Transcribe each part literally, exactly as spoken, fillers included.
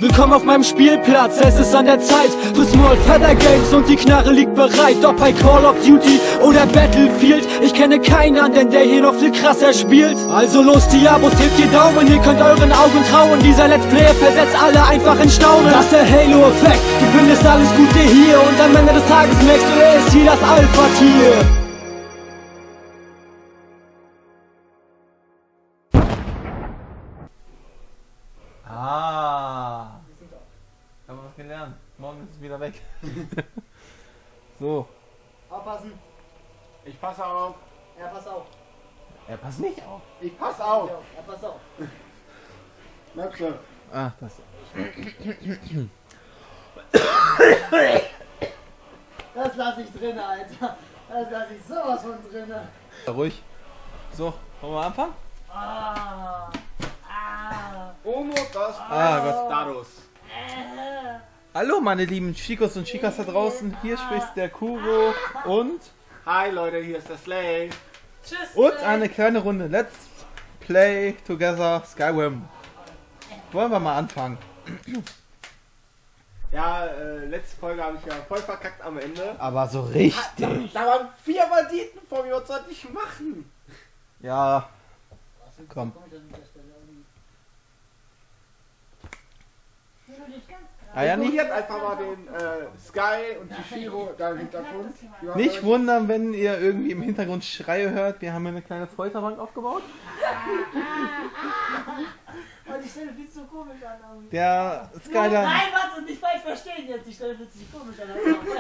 Willkommen auf meinem Spielplatz, es ist an der Zeit für Small Feather Games und die Knarre liegt bereit. Ob bei Call of Duty oder Battlefield, ich kenne keinen anderen, der hier noch viel krasser spielt. Also los die Abos, hebt die Daumen, ihr könnt euren Augen trauen. Dieser Let's Player versetzt alle einfach in Staunen. Das ist der Halo-Effekt, du findest alles Gute hier und am Ende des Tages merkst du, er ist hier das Alpha-Tier. Ah, haben wir was gelernt. Morgen ist es wieder weg. So. Aufpassen. Ich passe auf. Er passt auf. Er passt nicht auf. Ich passe auf. Er passt auf. Möpse. Ach, das. Das lasse ich drin, Alter. Das lasse ich sowas von drin. Ruhig. So, wollen wir anfangen? Ah. Ah. Omo, das Ah, Gott. Status. Äh. Hallo meine lieben Chicos und Chicas da draußen. Hier spricht der Kuro und Hi Leute, hier ist der Slay. Tschüss. und eine kleine Runde Let's Play Together Skyrim. Wollen wir mal anfangen? Ja, äh, letzte Folge habe ich ja voll verkackt am Ende. Aber so richtig. Da waren vier Banditen vor mir, was soll ich machen? Ja, komm. Ah ja, nicht, Ignoriert einfach mal den äh, Sky und die Shiro da im Hintergrund. Ja, nicht wundern, wenn ihr irgendwie im Hintergrund Schreie hört. Wir haben hier eine kleine Folterbank aufgebaut. Oh, die Stelle fühlt sich so komisch an. Irgendwie. Der Skyler. Nein, warte, nicht falsch verstehen jetzt. Die Stelle fühlt sich komisch an.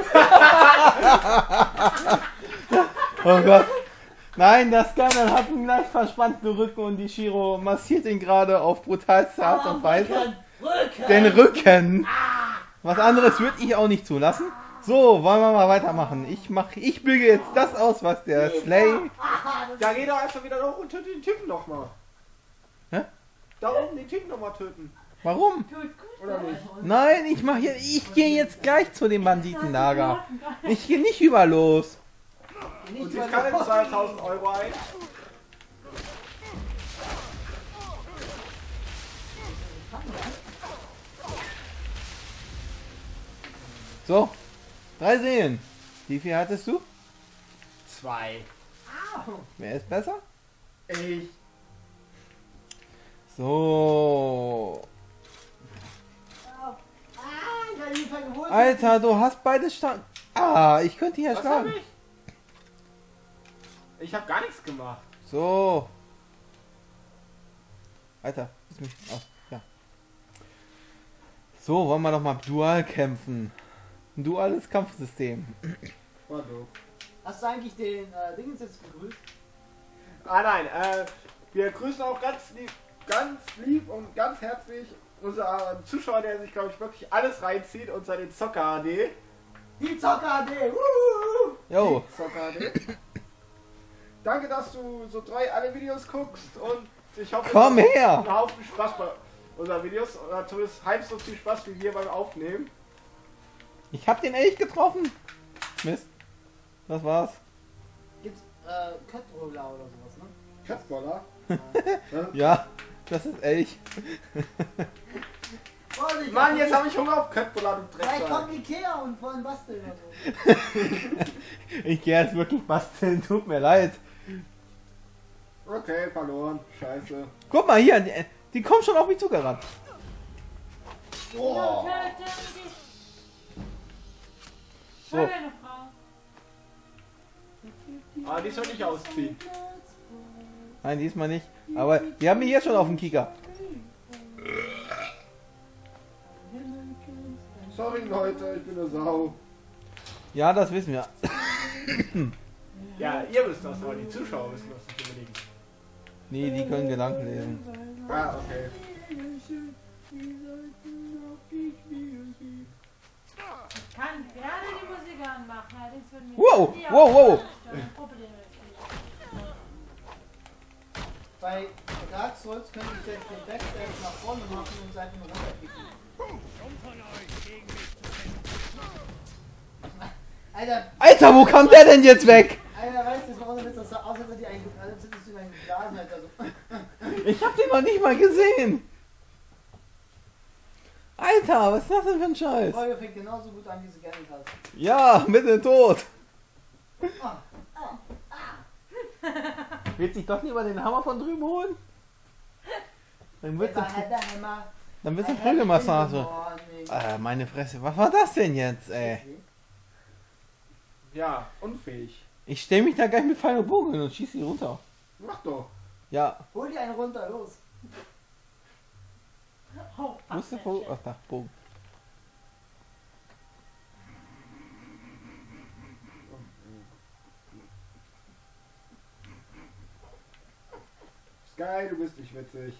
Oh Gott. Nein, der Skyler hat einen leicht verspannten Rücken und die Shiro massiert ihn gerade auf brutalste Art und Weise. Rücken, Rücken. Den Rücken. Was anderes würde ich auch nicht zulassen. So, wollen wir mal weitermachen. Ich mache, ich büge jetzt das aus, was der Slay. Da geh doch einfach wieder hoch und töte den Typen nochmal. Hä? Da oben den Typen nochmal töten. Warum? Oder nicht? Nein, ich mache hier, ich gehe jetzt gleich zu dem Banditenlager. Ich gehe nicht über los. Und sie kann in zweitausend Euro ein. So, drei Seelen. Wie viel hattest du? Zwei. Wer ist besser? Ich. So. Ah, ich habe ihn vergeholt. Alter, du hast beide stark. Ah, ich könnte hier Was hab schlagen. ich? Ich hab gar nichts gemacht. So. Alter, ist mich. Oh, ja. So, wollen wir doch mal dual kämpfen. Ein duales Kampfsystem. War doof. Hast du eigentlich den äh, Dingens jetzt begrüßt? Ah nein, äh, wir grüßen auch ganz lieb, ganz lieb und ganz herzlich unseren Zuschauer, der sich, glaube ich, wirklich alles reinzieht und seine Zocker A D. Die Zocker A D! Wuhu! Jo. Die Zocker A D. Danke, dass du so treu alle Videos guckst und ich hoffe, Komm du hast her! einen Haufen Spaß bei unseren Videos oder zumindest halb so viel Spaß wie wir beim Aufnehmen. Ich hab den Elch getroffen. Mist. Das war's. Gibt's äh, Köttroller oder sowas, ne? Katzboller. Ja, das ist Elch. Oh, Mann, jetzt habe ich Hunger auf Köttbullar, du Vielleicht Drecksack. kommt Ikea und wollen basteln oder so. Ich gehe jetzt wirklich basteln, tut mir leid. Okay, verloren. Scheiße. Guck mal hier, die, die kommen schon auf mich zugerannt. Boah. So. Ah, die soll ich ausziehen. Nein, diesmal nicht. Aber die haben mich hier schon auf dem Kieker. Sorry Leute, ich bin eine Sau. Ja, das wissen wir. Ja, ihr wisst das, aber die Zuschauer wissen das nicht unbedingt. Nee, die können Gedanken lesen. Ah, okay. Ich kann gerne die Musik anmachen, allerdings würden wir Wow, die wow, wow. Aufstellung Problem ist. Bei Dark Souls könnte ich jetzt den Backstab nach vorne machen und Seiten runterkicken. Alter, Alter, wo kam der denn jetzt weg? Alter, weißt du, warum das so aus, als hätte die einen, als hättest du einen geblasen, Alter. So. Ich hab den noch nicht mal gesehen. Alter, was ist das denn für ein Scheiß? Feuer fängt genauso gut an, wie sie gerne hat. Ja, mitten tot. Ah, ah, ah. Willst dich doch lieber den Hammer von drüben holen? Dann wird's Wer eine, hat der Hammer? dann wird's eine Wer hat Prügelmassage. den gewonnen? Äh, meine Fresse, was war das denn jetzt, ey? Ja, unfähig. Ich stell mich da gleich mit Pfeil und Bogen hin und schieß sie runter. Mach doch. Ja, Hol die einen runter, los. Oh, wo ist der Bogen? Ach, da, Bogen. Sky, du bist nicht witzig.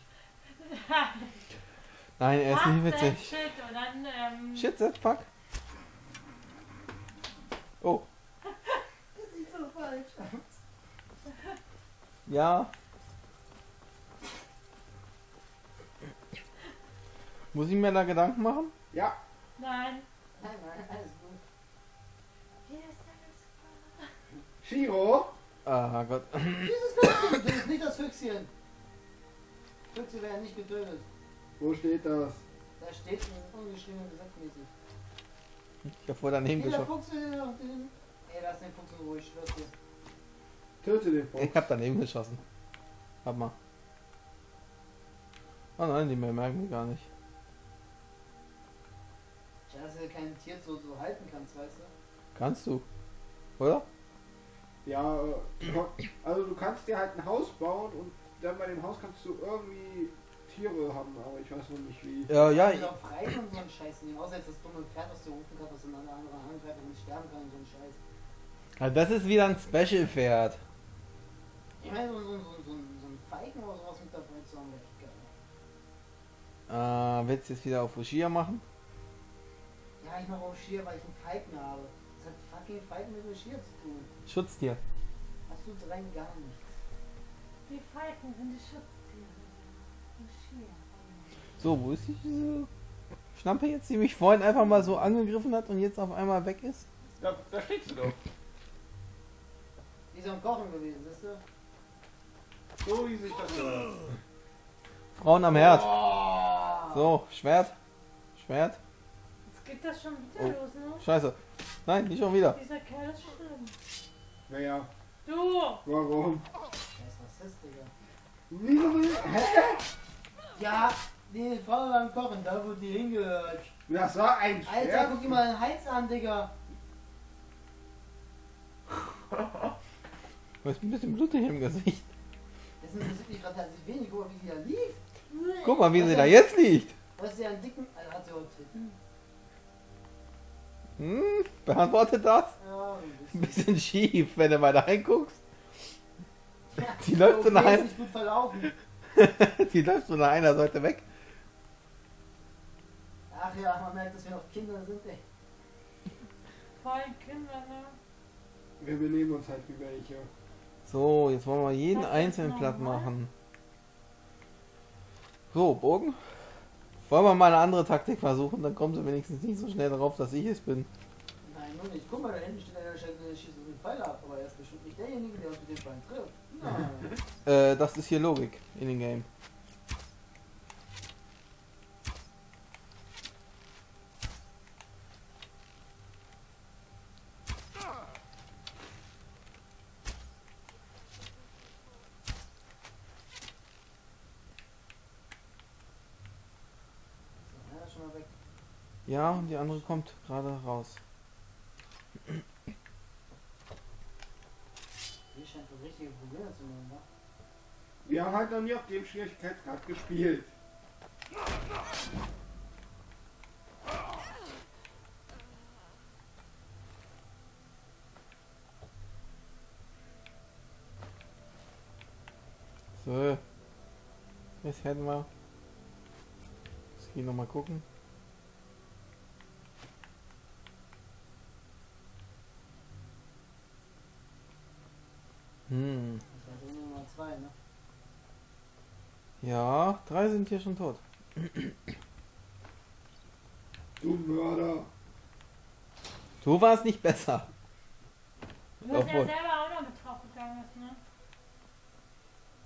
Nein, er ist nicht witzig. Shit, und dann, ähm, Shit, that fuck. Oh, Das sieht so falsch aus. ja. Muss ich mir da Gedanken machen? Ja, nein. Nein, nein, alles gut. Hier ist alles Shiro. Ah Gott. Dieses Füchschen, das ist nicht das Füchschen. Füchse werden nicht getötet. Wo steht das? Da steht ein ungeschriebenes Gesetzmäßig. Ich hab vorher daneben Nee, der geschossen. Fuchs will noch den. Ey, lass den Fuchs in Ruhe, ich schwör's dir. Töte den Fuchs. Ich hab daneben geschossen. Warte mal. Oh nein, die merken mich gar nicht. Ja, dass du kein Tier so, so halten kannst, weißt du? Kannst du? Oder? Ja, äh, also du kannst dir halt ein Haus bauen und dann bei dem Haus kannst du irgendwie Tiere haben, aber ich weiß noch nicht wie. Ja, ja. Ich auch frei und so ein Scheiß nehmen, außer jetzt das dumme Pferd, was du rufen kannst, was dann alle anderen angreift und nicht sterben kann und so ein Scheiß. Also das ist wieder ein Special-Pferd. Ich meine, so, so, so, so, so ein Feigen oder sowas mit dabei zu haben, wäre echt geil. Äh, willst du jetzt wieder auf Ushia machen? Ja, ich mache auch Schier, weil ich einen Falken habe. Das hat fucking Falken mit dem Schier zu tun. Schutztier. Hast du rein gar nichts. Die Falken sind die Schutztiere. Und Schier. So, wo ist diese Schlampe jetzt, die mich vorhin einfach mal so angegriffen hat und jetzt auf einmal weg ist? Da, da steht sie doch. Die ist am Kochen gewesen, siehst du? So wie sich das gehört. Frauen am Herd. Oh. So, Schwert. Schwert. Jetzt geht das schon wieder Oh. los, ne? Scheiße. Nein, nicht schon wieder. Dieser Kerl ist schlimm. Naja, Du! warum? Scheiß Rassist, Digga. Wieso will- Hä? Ja, die Frau beim Kochen, da wo die hingehört. Das war ein Alter, Schwert. guck dir mal den Hals an, Digga. Du hast ein bisschen blutig im Gesicht. Das interessiert mich gerade herzlich wenig, guck mal, wie sie da liegt. Guck mal, wie sie da jetzt liegt. Was ist ja einen dicken. Alter, hat sie auch Titten? Hm, beantwortet das? Ja, ein Ein bisschen. bisschen schief, wenn du mal da reinguckst. Die läuft so nach Okay, ist ein- nicht gut verlaufen. Die läuft so nach einer Seite weg. Ach ja, man merkt, dass wir noch Kinder sind, ey. Voll Kinder, ne? Wir benehmen uns halt wie welche. So, jetzt wollen wir jeden Das ist einzeln platt normal. machen. So, Bogen. Wollen wir mal eine andere Taktik versuchen, dann kommen sie wenigstens nicht so schnell darauf, dass ich es bin. Nein, nur nicht. Guck mal, da hinten steht einer, der schießt der schießt mit dem Pfeil ab, aber er ist bestimmt nicht derjenige, der uns mit dem Pfeil trifft. Nein. Äh, das ist hier Logik in dem Game. So, einer ist schon mal weg. Ja, und die andere kommt gerade raus. Die scheint so richtige Probleme zu machen, wa? Wir haben halt noch nie auf dem Schwierigkeitsgrad gespielt. So. Jetzt hätten wir. Jetzt gehen noch mal gucken. Hm. Das war nur Nummer zwei, ne? Ja, drei sind hier schon tot. Du Mörder. Du warst nicht besser. Du hast ja Obwohl. selber auch noch mit drauf gegangen, ist, ne?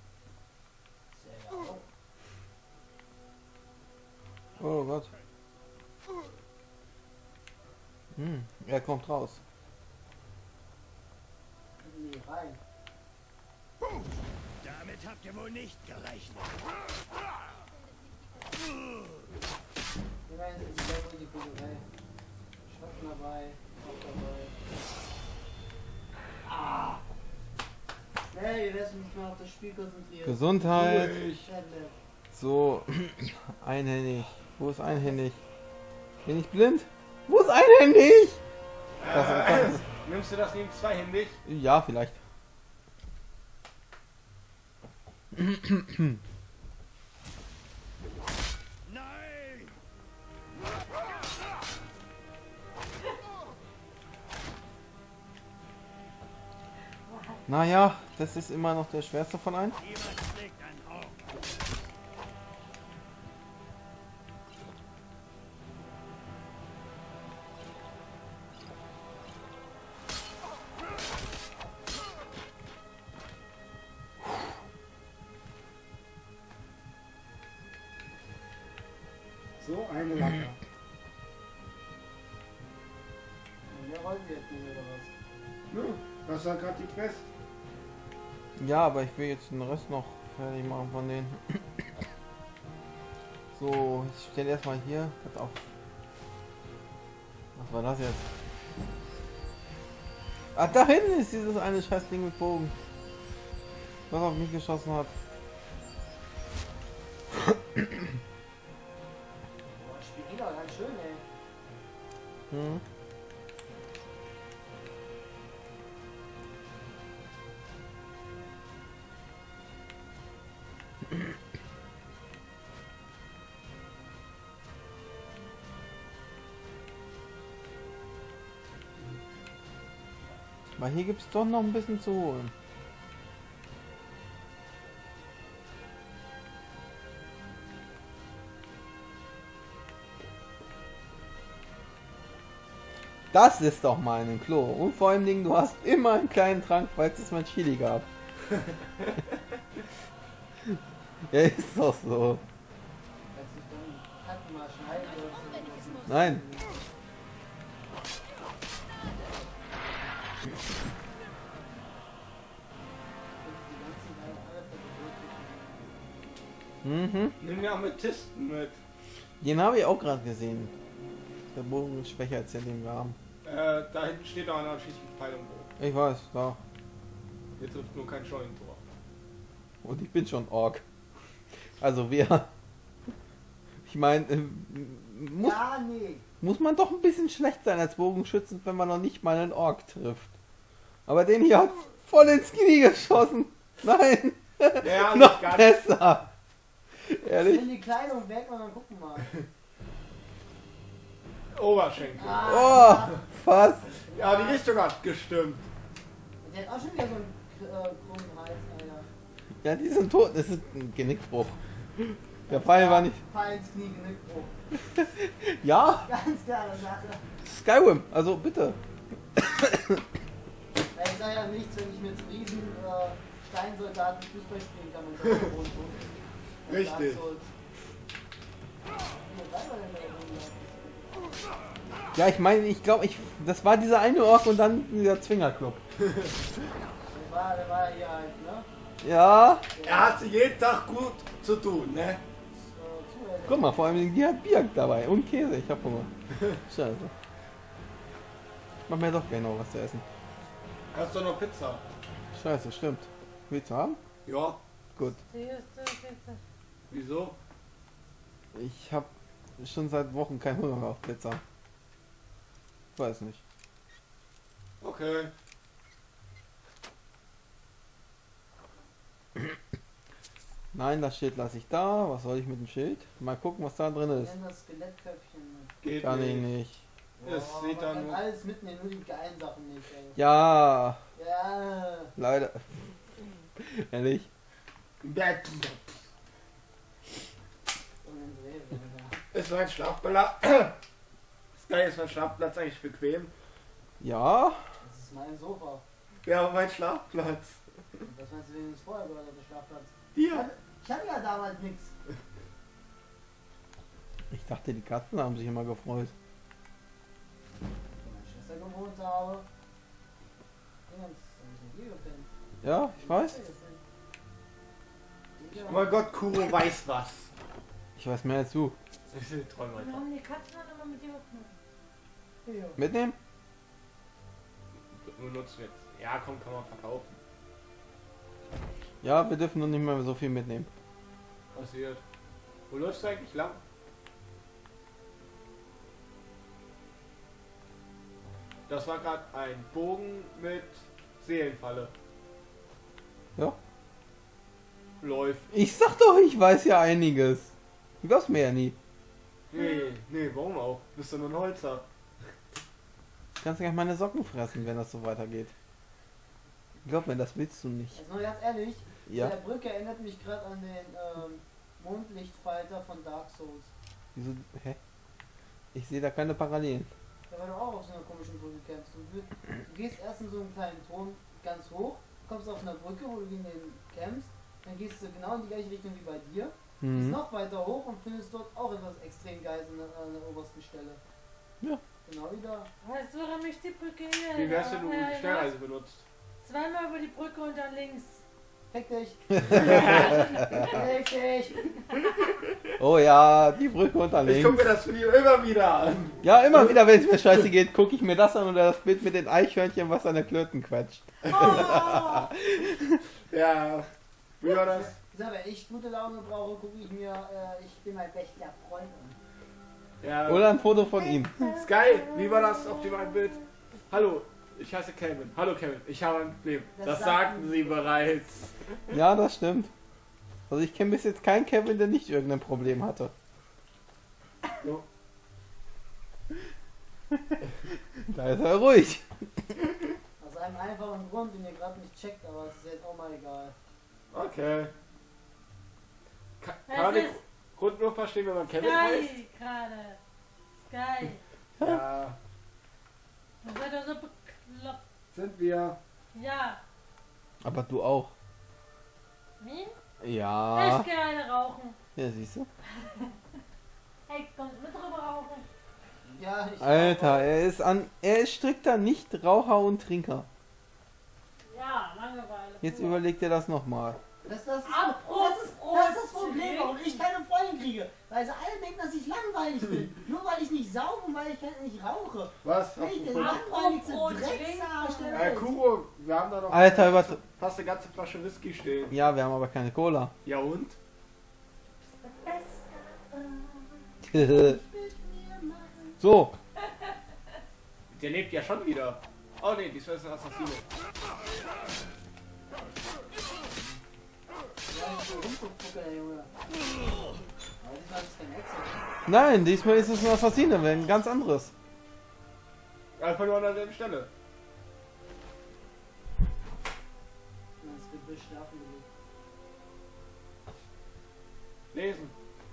Selber auch. Oh Gott. Hm, er kommt raus. Nee, rein. Damit habt ihr wohl nicht gerechnet. Hier rein ist sehr wohl die Kugelei. Schatten dabei, auch dabei. Ah! Schnell, wir werden uns mal auf das Spiel konzentrieren. Gesundheit. Schade. So, einhändig. Wo ist einhändig? Bin ich blind? Wo ist einhändig? Das, das, Nimmst du das neben zweihändig? ja, vielleicht. Nein! Naja, das ist immer noch der schwerste von allen. Jemand schlägt ein Auge. So eine Lacker. Und wir wollen jetzt nicht, oder was? Nö, das war gerade die Quest. Ja, aber ich will jetzt den Rest noch fertig machen von denen. So, ich stelle erstmal hier. Pass auf. Was war das jetzt? Ah, da hinten ist dieses eine scheiß Ding mit Bogen. Was auf mich geschossen hat. Boah, das Spiel geht auch ganz schön, ey. Hm. Aber hier gibt es doch noch ein bisschen zu holen. Das ist doch mal ein Klo. Und vor allem Dingen, du hast immer einen kleinen Trank, falls es mal Chili gab. Ja, ist doch so. Als ich dann Hacken mal schneiden oder so. Nein. Mhm. Nimm mir Amethysten mit. Den habe ich auch gerade gesehen. Der Bogen ist schwächer als der, den wir haben. Äh, da hinten steht auch einer, schießt mit Pfeil und Bogen. Ich weiß, da. Hier trifft nur kein Scheunentor. Und ich bin schon Ork. Also wer? Ich meine, äh, muss, Ja, nee. muss man doch ein bisschen schlecht sein als Bogenschützen, wenn man noch nicht mal einen Ork trifft. Aber den hier hat voll ins Knie geschossen. Nein, Ja, noch nicht ganz. besser. Ehrlich? Nimm die Kleidung weg und dann gucken wir mal. Oberschenkel. Oh, fast. Ja, die Richtung hat gestimmt. Der hat auch schon wieder so einen äh, krummen Hals, Alter. Ja, die sind tot. Das ist ein Genickbruch. Der Pfeil war nicht... Pfeil ins Knie, Genickbruch. Ja, Ganz klare Sache. Skyrim, also bitte. Ja, ich sag ja nichts, wenn ich mit riesen äh, Steinsoldaten Fußball spielen kann und so und so. Richtig. Ja, ich meine, ich glaube, ich, das war dieser eine Ork und dann dieser Zwingerclub. Der war, der war hier halt, ne? Ja, Er hat sich jeden Tag gut zu tun, ne? Äh, Zuhälter. guck mal, vor allem die hat Bier dabei und Käse. Ich hab Hunger. Scheiße. Ich mach mir doch gerne noch was zu essen. Hast du noch Pizza? Scheiße, stimmt. Willst du haben? Ja. Gut. Siehst du, siehst du. Wieso? Ich habe schon seit Wochen keinen Hunger mehr auf Pizza. Weiß nicht. Okay. Nein, das Schild lasse ich da. Was soll ich mit dem Schild? Mal gucken, was da drin Ich ist. nenn das Skelettköpfchen. Geht Kann ich nicht. nicht. Das Boah, sieht man dann kann nur- alles mitnehmen, nur die geilen Sachen nicht, ey. Ja, Ja. leider. Ehrlich? Bett. Und dann sehen wir, ja. Ist mein Schlafplatz. Sky, ist mein Schlafplatz eigentlich bequem? Ja. Das ist mein Sofa. Ja, mein Schlafplatz. Und was meinst du, wem es vorher gehört hat, der Schlafplatz? Ich Hier. hatte, ich hatte ja damals nichts. Ich dachte, die Katzen haben sich immer gefreut. Ja, ich weiß. Oh mein Gott, Kuro weiß was. Ich weiß mehr als du. Träum Wir weiter. haben die Katzen dann immer mit dir aufgenommen. Ja. Mitnehmen? Nur nutzen jetzt. Ja, komm, kann man verkaufen. Ja, wir dürfen noch nicht mehr so viel mitnehmen. Passiert. Wo läufst du eigentlich lang? Das war gerade ein Bogen mit Seelenfalle. Ja. Läuft. Ich sag doch, ich weiß ja einiges. Du glaubst mir ja nie. Nee, nee, warum auch? Bist du nur ein Holzer? Du kannst gleich meine Socken fressen, wenn das so weitergeht. Glaub mir, das willst du nicht. Also mal ganz ehrlich, Ja. der Brücke erinnert mich gerade an den ähm, Mondlichtfalter von Dark Souls. Wieso? Hä? Ich sehe da keine Parallelen. Da war du auch auf so einer komischen Brücke kämpfst. Du, du gehst erst in so einen kleinen Turm ganz hoch, kommst auf einer Brücke, wo du gegen den kämpfst, dann gehst du genau in die gleiche Richtung wie bei dir, gehst Mhm. noch weiter hoch und findest dort auch etwas extrem Geiles an der, an der obersten Stelle. Ja. Genau wie da. Weißt du, warum ich die Brücke hier... Wie wärst du, du äh, Schnellreise benutzt? Zweimal über die Brücke und dann links. Fick dich! Richtig! Oh ja, die Brücke unter Ich guck links. mir das Video immer wieder an. Ja, immer wieder, wenn es mir scheiße geht, gucke ich mir das an oder das Bild mit den Eichhörnchen, was an der Klöten quetscht. Ja. Wie war das? So, wenn ich gute Laune brauche, gucke ich mir äh, Ich bin mein bester Freund an. Ja. Oder ein Foto von ihm. Sky, wie war das auf dem einen Bild? Hallo, ich heiße Kevin. Hallo Kevin, ich habe ein Problem. Das Das, sagten sagten sie bereits. Ja, das stimmt. Also ich kenne bis jetzt keinen Kevin, der nicht irgendein Problem hatte. So. Da ist er ruhig. Aus einem einfachen Grund, den ihr gerade nicht checkt, aber es ist jetzt auch mal egal. Okay. Ka Was kann man den ist? Grund nur verstehen, wenn man Kevin heißt? Sky gerade. Sky. Ja, Ihr seid doch so bekloppt. sind wir. Ja. Aber du auch. Wie? Ja. Ich gehe eine rauchen. Ja, siehst du? Hey, kommst mit drüber rauchen? Ja, ich Alter, er ist an. Er ist strikter Nichtraucher und Trinker. Ja, Langeweile. Jetzt pur. überlegt er das nochmal. Das, das, ist, Abruf, das, ist, das ist das Problem, warum ich keine Freundin kriege. Weil sie alle denken, dass ich langweilig bin. Nur weil ich nicht sauge und weil ich nicht rauche. Was? Bin ich der Apropos- langweiligste Apropos Drecksarsch der Äh, Welt. Kuro, wir haben da noch Alter, über. fast eine ganze Flasche Whisky stehen. Ja, wir haben aber keine Cola. Ja und? So. Der lebt ja schon wieder. Oh ne, diesmal ist ein Assassine. Ja, ich bin Rumgucker, der Junge. Aber diesmal ist es kein Exit. Nein, diesmal ist es ein Assassine, ein ganz anderes. Einfach nur an derselben Stelle. Das Gebüsch schlafen gelegt. Lesen.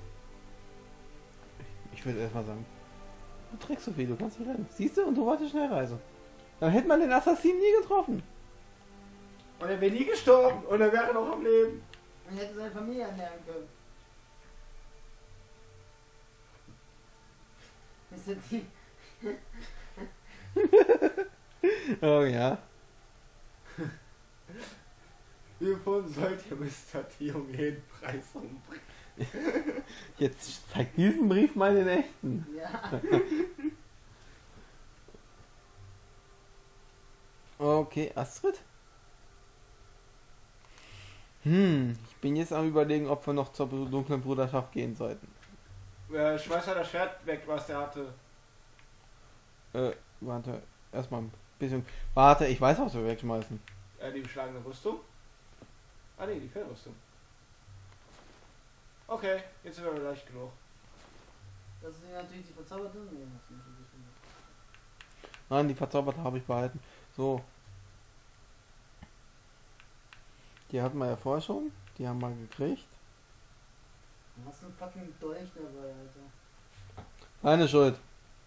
Ich würde erstmal sagen, du trägst so viel, du kannst nicht rennen. Siehst du? Und du wolltest schnell reisen. Dann hätte man den Assassinen nie getroffen. Und er wäre nie gestorben und er wäre noch am Leben. Und hätte seine Familie ernähren können. Ist das die? Oh ja. Hiervon sollt ihr Mister T um jeden Preis umbringen. Jetzt zeig diesen Brief mal den echten. Ja. Okay, Astrid? Hm, ich bin jetzt am überlegen, ob wir noch zur dunklen Bruderschaft gehen sollten. Äh, schmeiß ja das Schwert weg, was der hatte. Äh, warte, erstmal ein bisschen. Warte, ich weiß, was wir wegschmeißen. Äh, die beschlagene Rüstung. Ah ne, die Fellrüstung. Okay, jetzt sind wir leicht genug. Das ist natürlich die verzauberte. Nee, das ist nicht die Stimme. Nein, die verzauberte habe ich behalten. So. Die hatten wir ja vorher schon. Die haben wir gekriegt. Du hast einen fucking Dolch dabei, Alter. Keine Schuld.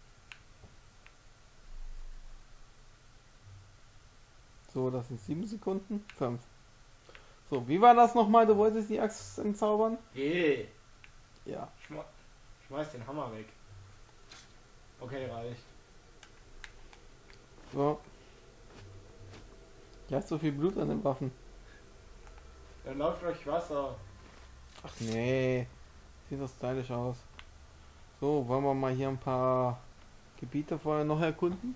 So, das sind sieben Sekunden. Fünf. So, wie war das nochmal? Du wolltest die Axt entzaubern? Hey, Ja. schme schmeiß den Hammer weg. Okay, reicht. So. Ja, ist so viel Blut an den Waffen. Dann läuft euch Wasser. Ach nee. Sieht das stylisch aus. So, wollen wir mal hier ein paar Gebiete vorher noch erkunden?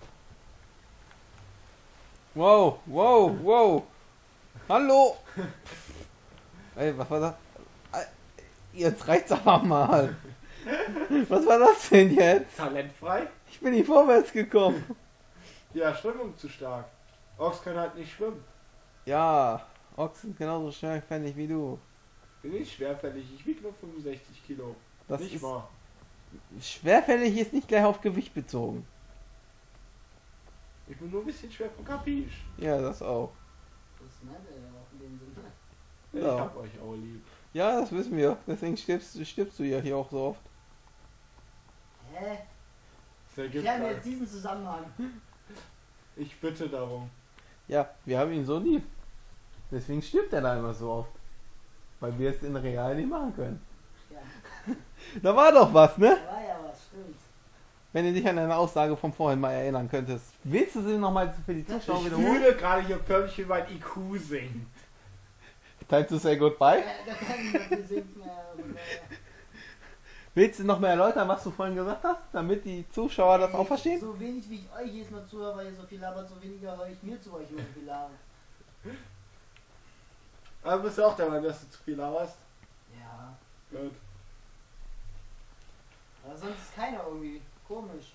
Wow, wow, wow. Hallo. Ey, was war das? Jetzt reicht's aber mal. Was war das denn jetzt? Talentfrei? Ich bin nicht vorwärts gekommen. Ja, Strömung zu stark. Ochs können halt nicht schwimmen. Ja, Ochsen sind genauso schwerfällig wie du. Bin ich schwerfällig. Ich wiege nur fünfundsechzig Kilo. Das nicht ist wahr. schwerfällig ist nicht gleich auf Gewicht bezogen. Ich bin nur ein bisschen schwer vom Kapisch. Ja, das auch. Das meint er ja auch in dem Sinne. Ich Ja. hab euch auch lieb. Ja, das wissen wir. Deswegen stirbst, stirbst du ja hier auch so oft. Hä? Das ergibt Klär mir keinen- jetzt diesen Zusammenhang. Ich bitte darum. Ja, wir haben ihn so lieb. Deswegen stirbt er da immer so oft. Weil wir es in real nicht machen können. Ja, Da war doch was, ne? da war ja was, stimmt. Wenn du dich an eine Aussage von vorhin mal erinnern könntest. Willst du sie nochmal für die Zuschauer Ich wiederholen? fühle gerade hier förmlich, wie mein I Q sinkt. Time to say goodbye. Ja, da kann ich nicht mehr sinken, aber naja. Willst du noch mehr erläutern, was du vorhin gesagt hast? Damit die Zuschauer das auch verstehen? So wenig wie ich euch jetzt mal zuhöre, weil ihr so viel labert, so weniger höre ich mir zu euch immer so viel labern. Aber bist du auch der Meinung, dass du zu viel laberst? Ja, Gut. aber sonst ist keiner irgendwie komisch.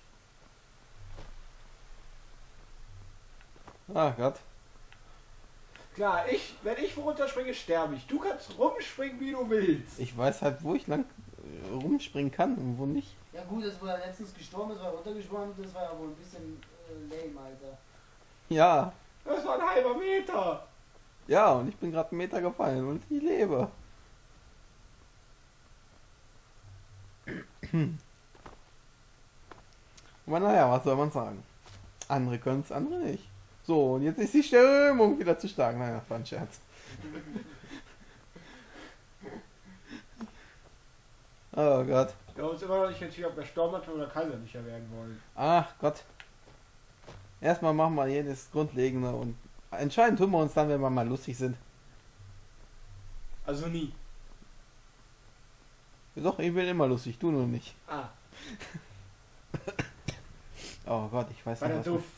Ah Gott. Klar, ich, wenn ich runterspringe, sterbe ich. Du kannst rumspringen, wie du willst. Ich weiß halt, wo ich lang äh, rumspringen kann und wo nicht. Ja gut, das wo er letztens gestorben ist, weil er runtergeschwommen ist, das war ja wohl ein bisschen äh, lame, Alter. Ja. Das war ein halber Meter. Ja, und ich bin gerade einen Meter gefallen und ich lebe. Aber naja, was soll man sagen? Andere können es, andere nicht. So, und jetzt ist die Stimmung wieder zu stark. Naja, das war ein Scherz. Oh Gott. Wir haben uns immer noch nicht entschieden, ob wir Sturmmantel oder Kaiserlicher werden wollen. Ach Gott. Erstmal machen wir jedes Grundlegende und entscheiden tun wir uns dann, wenn wir mal lustig sind. Also nie. Doch, ich bin immer lustig, du nur nicht. Ah, Oh Gott, ich weiß bei der nicht. was Duft.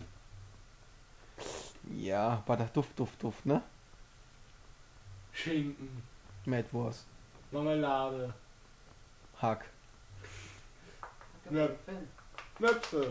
wir- Ja, bei der Duft, Duft, Duft, ne? Schinken. Mettwurst, Marmelade. Hack. Ja. Finn, Möpse.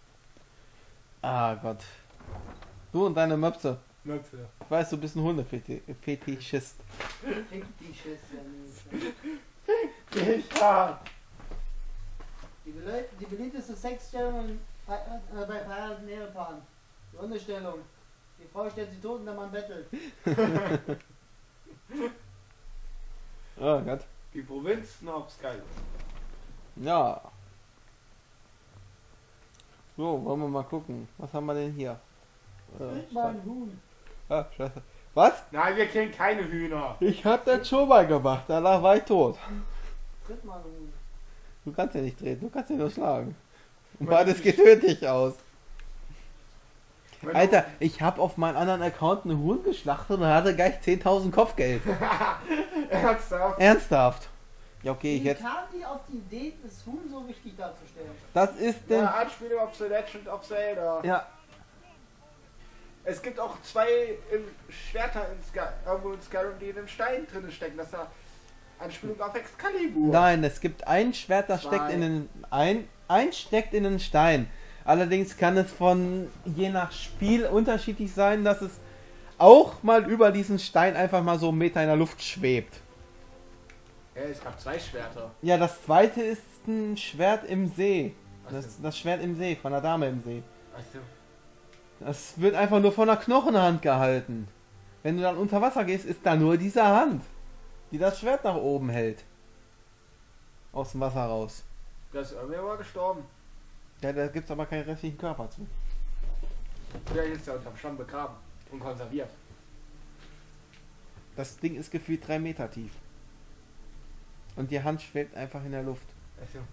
Ah Gott. Du und deine Möpse. Möpse. Ich weiß, du bist ein Hundefetischist. fick die Schiss ja nicht. Ich war. Die, beleu- die beliebteste Sexstellung in Ver- äh, bei verheirateten Ehepaaren. Die Hundestellung. Die Frau stellt sie tot und der Mann bettelt. Oh Gott. Die Provinz Snobs geil. Ja. So, wollen wir mal gucken. Was haben wir denn hier? Äh, Fick mal ein Huhn. ah, scheiße. Was? Nein, wir kennen keine Hühner. Ich hab das schon mal gemacht, danach war ich tot. Tritt mal ein Huhn. Du kannst ja nicht treten, du kannst ja nur schlagen. Und beides geht tödlich aus. Wenn Alter, ich hab auf meinem anderen Account einen Huhn geschlachtet und hatte gleich zehntausend Kopfgeld. Du, ernsthaft? Ernsthaft. Ja, okay, ich Wie jetzt. kam die auf die Idee, das Huhn so wichtig darzustellen? Das ist denn. Ja, Anspielung auf The Legend of Zelda. Ja, Es gibt auch zwei ähm, Schwerter in Sky, irgendwo in Skyrim, die in einem Stein drin stecken. Das ist ja Anspielung auf Excalibur. nein, es gibt ein Schwert, das Zwei. steckt in den. Ein, ein steckt in den Stein. Allerdings kann es von je nach Spiel unterschiedlich sein, dass es auch mal über diesen Stein einfach mal so einen Meter in der Luft schwebt. Ja, es gab zwei Schwerter. Ja, das zweite ist ein Schwert im See. Was Das, denn? das Schwert im See, von der Dame im See. Weißt du? Das wird einfach nur von der Knochenhand gehalten. Wenn du dann unter Wasser gehst, ist da nur diese Hand, die das Schwert nach oben hält. Aus dem Wasser raus. Da ist irgendwer mal gestorben. Ja, da gibt's aber keinen restlichen Körper zu. Der ist ja unterm Schlamm begraben und konserviert. Das Ding ist gefühlt drei Meter tief. Und die Hand schwebt einfach in der Luft. Weißt du?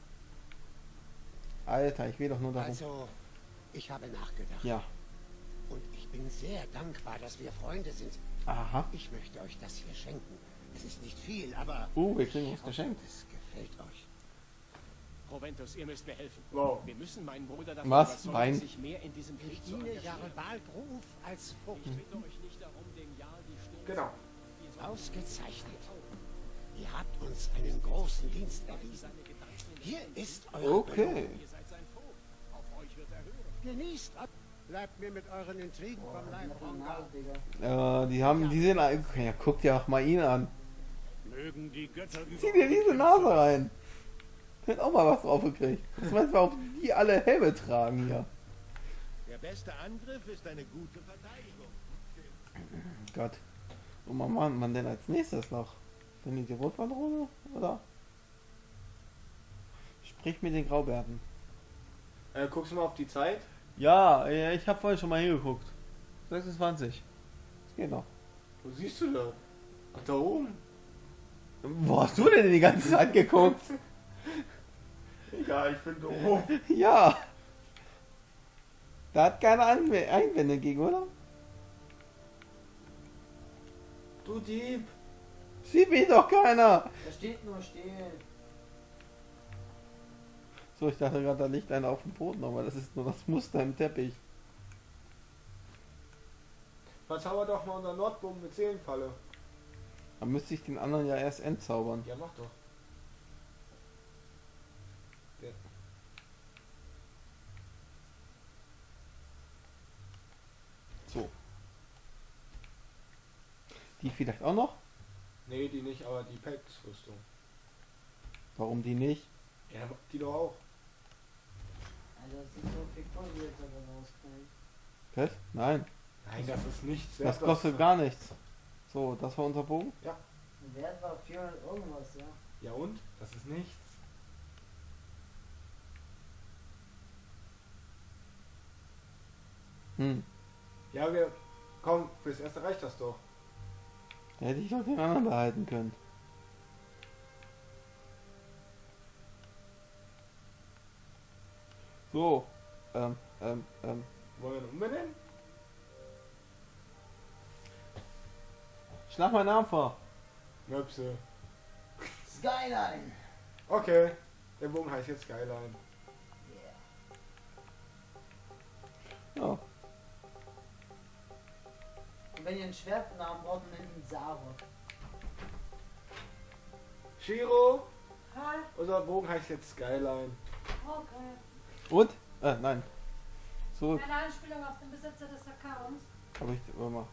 Alter, ich will doch nur darum. Also, ich habe nachgedacht. Ja. Und ich bin sehr dankbar, dass wir Freunde sind. Aha. Ich möchte euch das hier schenken. Es ist nicht viel, aber Uh, wir kriegen ich was hoffe, geschenkt. es gefällt euch. Proventus, ihr müsst mir helfen. Wow. Wir müssen meinen Bruder davon Was? überzeugen, Wein? sich mehr in diesem Krieg Ich zu diene engagieren. Jarl Ruf als Vogt. Ich bitte euch nicht darum, dem Jarl die Stirn Genau. Ausgezeichnet. Ihr habt uns einen großen Dienst erwiesen. Hier ist euer Okay. Ihr seid sein Vogt. Auf euch wird er hören. Genießt ab. Bleibt mir mit euren Intrigen Boah, vom die Leib, hat eine Rongar. Nase, Digga. Äh, die haben, die sehen, ja, guck dir auch mal ihn an. Mögen die Götter Zieh dir diese Nase rein. Hat auch mal was drauf gekriegt. Was meinst du, warum die alle Helme tragen hier? Der beste Angriff ist eine gute Verteidigung. Gott. Und was macht man denn als nächstes noch? Finde ich die Rotwandrose? Oder? Sprich mit den Graubärten. Äh, guckst du mal auf die Zeit? Ja, ich habe vorhin schon mal hingeguckt. sechsundzwanzig. Das geht noch. Wo siehst du das? Ach, da oben. Wo hast du denn die ganze Zeit geguckt? Egal, ich bin da oben. Ja. Da hat keine Anw- Einwände gegen, oder? Du Dieb. Sieht mich doch keiner. Da steht nur still. So, ich dachte gerade, da liegt einer auf dem Boden, aber das ist nur das Muster im Teppich. Verzauber doch mal unser Nordbogen mit Seelenfalle. Dann müsste ich den anderen ja erst entzaubern. Ja, mach doch. Der. So. Die vielleicht auch noch? Nee, die nicht, aber die Pelzrüstung. Warum die nicht? Ja, die doch auch. Alter, das ist so viel Kohle, die jetzt aber rauskriegen. Was? Nein, Nein, das ist nichts. das kostet gar nichts. So, das war unser Bogen. Der Wert war vierhundert irgendwas, ja. Ja und? Das ist nichts. Hm. Ja, wir. Komm, fürs erste reicht das doch. Da hätte ich doch den anderen behalten können. So. Ähm, ähm, ähm. Wollen wir ihn umbenennen? Schlag meinen Namen vor. Möpse. Skyline! Okay. Der Bogen heißt jetzt Skyline. Yeah. Ja. Und wenn ihr einen Schwertnamen braucht, dann nennt ihn Sarok. Shiro, Hi. unser Bogen heißt jetzt Skyline. Okay. Und? Äh, nein. Zurück. Eine Anspielung auf den Besitzer des Accounts. Hab ich. Warte mal.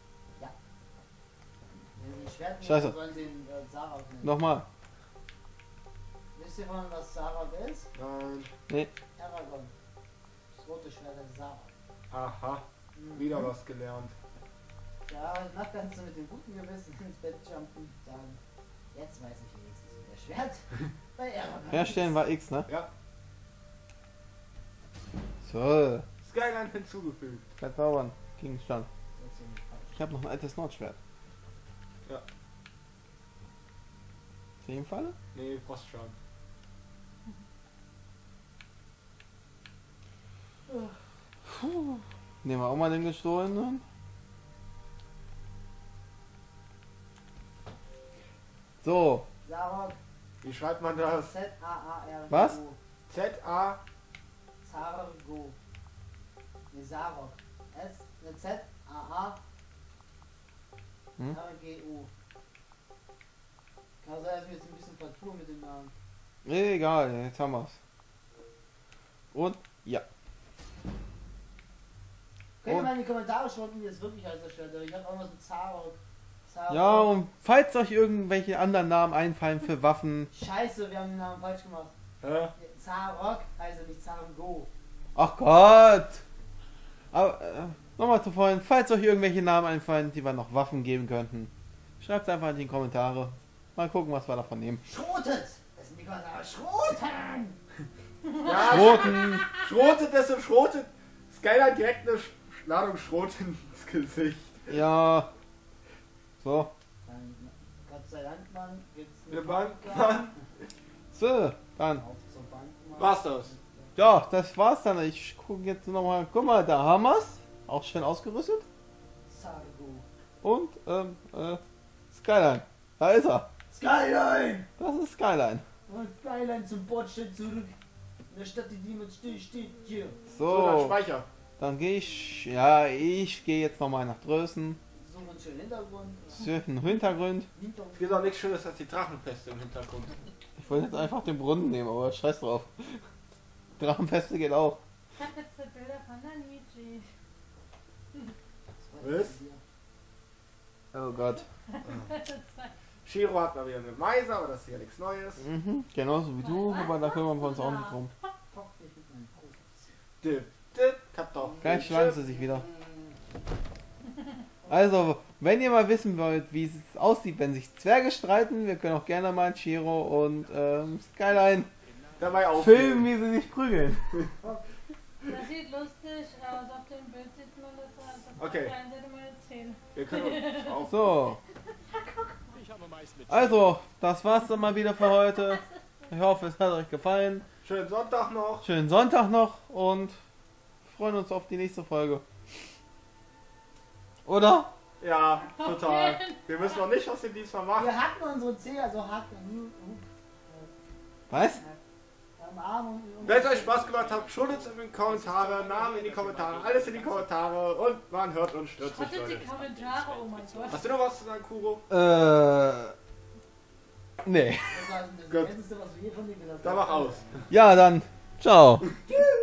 Wenn sie ein Schwert nehmen, Scheiße. sollen sie ihn äh, Sarok nennen. Nochmal. Wisst ihr von was Sarok ist? Nein. Nee. Aragorn. Das rote Schwert ist Sarok. Aha. Mhm. Wieder was gelernt. Ja, danach kannst du mit dem guten Gewissen ins Bett jumpen und sagen, jetzt weiß ich wenigstens, wie das Schwert bei Aragorn Herstellen ist. war X, ne? Ja. So. Skyline hinzugefügt. Verzaubern. Gegenstand. Das ist ziemlich falsch. Ich habe noch ein altes Nordschwert. Ja. Seelenfalle? Nee, Frostschaden. Puh. Nehmen wir auch mal den gestohlenen. So. Sarok, Wie schreibt man das? Z A A R G O. Was? Z-A. Zargo. Ne, Sarok. S, ne Z A A Hm? R G O. Kann sein, dass wir jetzt ein bisschen vertun mit dem Namen. Egal, jetzt haben wir's. Und ja. Könnt ihr Und- mal in die Kommentare schreiben, wie das wirklich heißt, das Schwert. Ich hab auch was mit Zarok. Zarok. Ja, und falls euch irgendwelche anderen Namen einfallen für Waffen. Scheiße, wir haben den Namen falsch gemacht. Hä? Zarok heißt er nicht Zargo. Ach Gott! Aber äh, nochmal zu vorhin, falls euch irgendwelche Namen einfallen, die wir noch Waffen geben könnten, schreibt einfach in die Kommentare. Mal gucken, was wir davon nehmen. Schrotet! Das sind die Kommentare. Schroten! Ja, Roten! schrotet es und schrotet. Skyline direkt eine Sch Ladung Schrot ins Gesicht. Ja. So. Dann, Gott sei Dank, Mann, gibt's Eine eine Bank, Bank. Mann. So, dann. Auf zur Bank, Mann. War's das? Ja, das war's dann. Ich gucke jetzt nochmal. Guck mal, da haben wir's. Auch schön ausgerüstet. Zargo. und ähm, äh, Skyline. Da ist er. Skyline! Das ist Skyline. Und Skyline zum Bordstein zurück. In der Stadt, die niemand still steht hier. So, dann So, Speicher. dann gehe ich, ja, ich gehe jetzt nochmal nach draußen. So einen schönen Hintergrund. Zwischen Hintergrund. Hintergrund. Gibt auch nichts Schönes als die Drachenfeste im Hintergrund. Ich wollte jetzt einfach den Brunnen nehmen, aber scheiß drauf. Drachenfeste geht auch. Ich hab jetzt die Bilder von der Luigi. Was? Oh Gott. Shiro hat mal wieder eine Meise, aber das ist ja nichts Neues. Mhm, genauso wie du, aber da kümmern wir uns auch nicht drum. Dip, dip, Kartoffel. Gleich schlagen sie sich wieder. Also, wenn ihr mal wissen wollt, wie es aussieht, wenn sich Zwerge streiten, wir können auch gerne mal Shiro und ähm, Skyline Dabei auch. filmen, wie sie sich prügeln. Das sieht lustig aus. Auf dem Bild sieht man das als auf Okay. der einen Seite mal erzählen. Wir können uns auch. So, Ich habe meist mit also, das war's dann mal wieder für heute. Ich hoffe, es hat euch gefallen. Schönen Sonntag noch. Schönen Sonntag noch und freuen uns auf die nächste Folge. Oder? Ja, total. Wir wissen noch nicht, was wir diesmal machen. Wir hacken unsere Zehe, also hacken. Was? Am Arm und. Wenn es euch Spaß gemacht hat, schuldet es in die Kommentare, Namen in die Kommentare, alles in die Kommentare und man hört und stört sich, Schottet die Leute. Kommentare, oh mein Gott. Hast du noch was zu sagen, Kuro? Äh. Nee. Das war das Gut. Älteste, was wir hier von dir gehört haben. Dann mach aus. Ja, dann. Ciao. Tschüss!